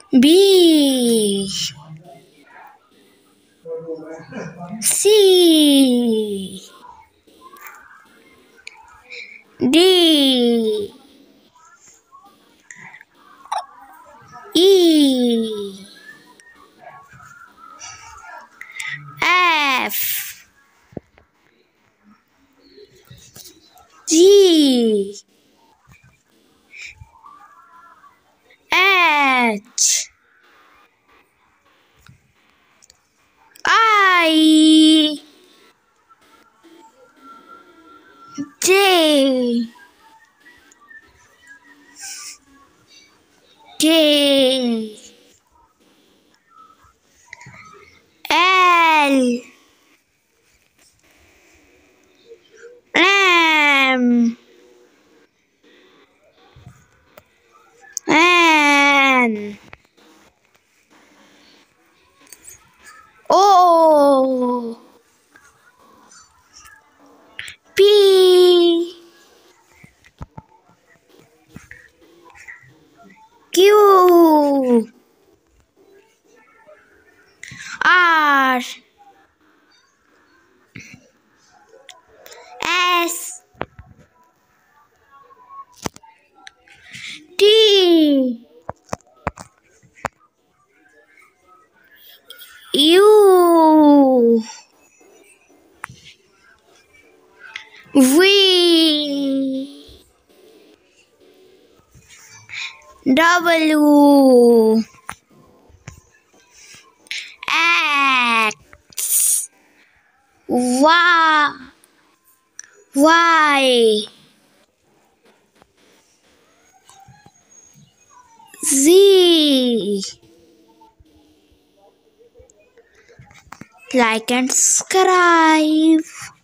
B, C, D, E, F, G, H, I, J, K, L, M, N, O, P, Q, R, S, T, U, V, W, X, Y, Z. Like and subscribe.